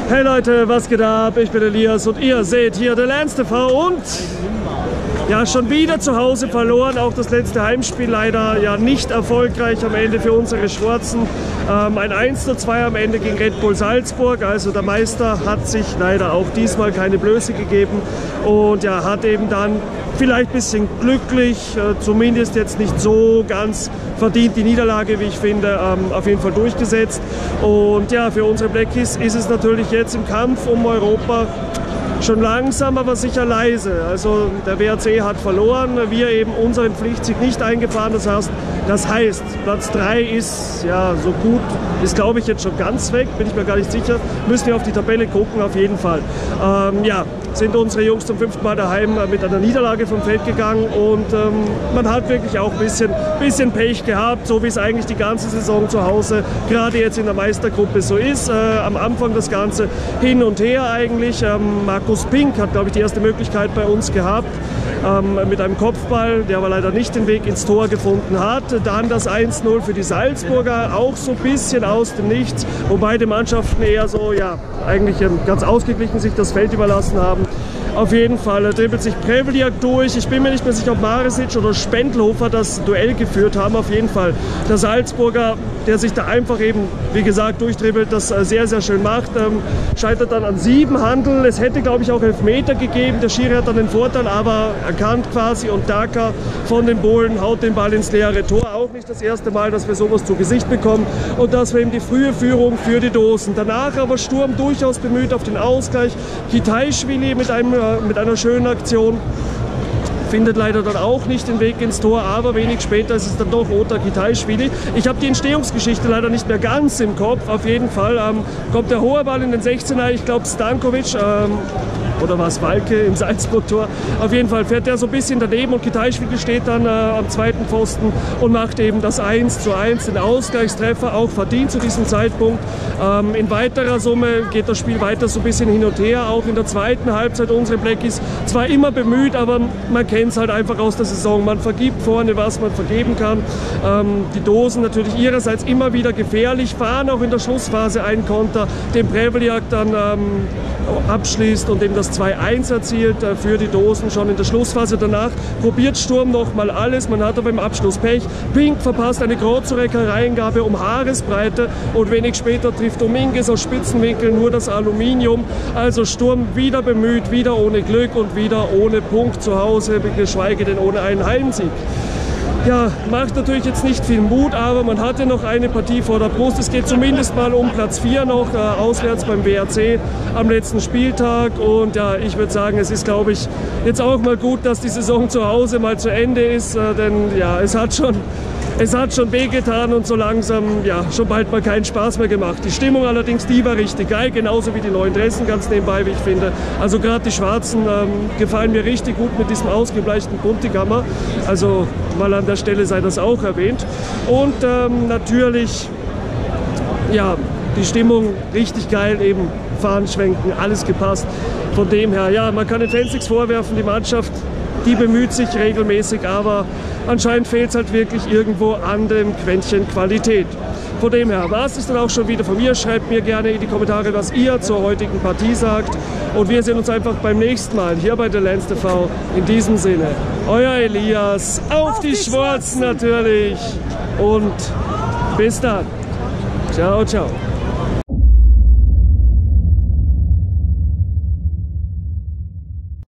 Hey Leute, was geht ab? Ich bin Elias und ihr seht hier The Lance TV und ja, schon wieder zu Hause verloren. Auch das letzte Heimspiel leider ja nicht erfolgreich am Ende für unsere Schwarzen. Ein 1:2 am Ende gegen Red Bull Salzburg. Also der Meister hat sich leider auch diesmal keine Blöße gegeben und ja, hat eben dann vielleicht ein bisschen glücklich, zumindest jetzt nicht so ganz verdient die Niederlage, wie ich finde, auf jeden Fall durchgesetzt. Und ja, für unsere Blackies ist es natürlich jetzt im Kampf um Europa schon langsam, aber sicher leise. Also der WRC hat verloren, wir eben unseren Pflichtsieg nicht eingefahren. Das heißt, Platz 3 ist ja so gut, ist glaube ich jetzt schon ganz weg, bin ich mir gar nicht sicher. Müssen wir auf die Tabelle gucken, auf jeden Fall. Ja, sind unsere Jungs zum 5. Mal daheim mit einer Niederlage vom Feld gegangen und man hat wirklich auch ein bisschen Pech gehabt, so wie es eigentlich die ganze Saison zu Hause, gerade jetzt in der Meistergruppe so ist. Am Anfang das Ganze hin und her eigentlich. Markus Pink hat, glaube ich, die erste Möglichkeit bei uns gehabt mit einem Kopfball, der aber leider nicht den Weg ins Tor gefunden hat. Dann das 1:0 für die Salzburger, auch so ein bisschen aus dem Nichts, wo beide Mannschaften eher so, ja, eigentlich ganz ausgeglichen sich das Feld überlassen haben. Auf jeden Fall dribbelt sich Prevliak durch. Ich bin mir nicht mehr sicher, ob Maresic oder Spendlhofer das Duell geführt haben. Auf jeden Fall der Salzburger, der sich da einfach eben, wie gesagt, durchdribbelt, das sehr, sehr schön macht. Scheitert dann an 7 Handel. Es hätte, glaube ich, auch Elfmeter gegeben. Der Schiri hat dann den Vorteil aber erkannt quasi und Daka von den Bohlen haut den Ball ins leere Tor. Auch nicht das erste Mal, dass wir sowas zu Gesicht bekommen. Und das war eben die frühe Führung für die Dosen. Danach aber Sturm durchaus bemüht auf den Ausgleich. Kitaischwili mit einer schönen Aktion. Findet leider dann auch nicht den Weg ins Tor, aber wenig später ist es dann doch Ota Kitaischwili. Ich habe die Entstehungsgeschichte leider nicht mehr ganz im Kopf. Auf jeden Fall kommt der hohe Ball in den 16er, ich glaube Stankovic oder war es Walke im Salzburg-Tor. Auf jeden Fall fährt der so ein bisschen daneben und Kitaischwili steht dann am zweiten Pfosten und macht eben das 1:1, den Ausgleichstreffer, auch verdient zu diesem Zeitpunkt. In weiterer Summe geht das Spiel weiter so ein bisschen hin und her, auch in der zweiten Halbzeit unsere Blackies zwar immer bemüht, aber man kennt es halt einfach aus der Saison. Man vergibt vorne, was man vergeben kann. Die Dosen natürlich ihrerseits immer wieder gefährlich, fahren auch in der Schlussphase einen Konter, den Prevliak dann abschließt und eben das 2:1 erzielt für die Dosen schon in der Schlussphase. Danach probiert Sturm noch mal alles, man hat aber im Abschluss Pech. Pink verpasst eine Grozurecker-Reingabe um Haaresbreite und wenig später trifft Dominguez aus Spitzenwinkel nur das Aluminium. Also Sturm wieder bemüht, wieder ohne Glück und wieder ohne Punkt zu Hause, geschweige denn ohne einen Heimsieg. Ja, macht natürlich jetzt nicht viel Mut, aber man hatte noch eine Partie vor der Brust. Es geht zumindest mal um Platz 4 noch, auswärts beim WRC am letzten Spieltag. Und ja, ich würde sagen, es ist, glaube ich, jetzt auch mal gut, dass die Saison zu Hause mal zu Ende ist. Denn ja, es hat schon wehgetan und so langsam ja schon bald mal keinen Spaß mehr gemacht. Die Stimmung allerdings, die war richtig geil, genauso wie die neuen Dressen ganz nebenbei, wie ich finde. Also gerade die Schwarzen gefallen mir richtig gut mit diesem ausgebleichten Buntigammer. Also mal an der Stelle sei das auch erwähnt. Und natürlich, ja, die Stimmung richtig geil, eben Fahnen schwenken, alles gepasst. Von dem her, ja, man kann den Fans nichts vorwerfen, die Mannschaft, die bemüht sich regelmäßig, aber anscheinend fehlt es halt wirklich irgendwo an dem Quäntchen Qualität. Von dem her war es das dann auch schon wieder von mir. Schreibt mir gerne in die Kommentare, was ihr zur heutigen Partie sagt. Und wir sehen uns einfach beim nächsten Mal hier bei The Lance TV. In diesem Sinne, euer Elias, auf die Schwarzen natürlich. Und bis dann. Ciao, ciao.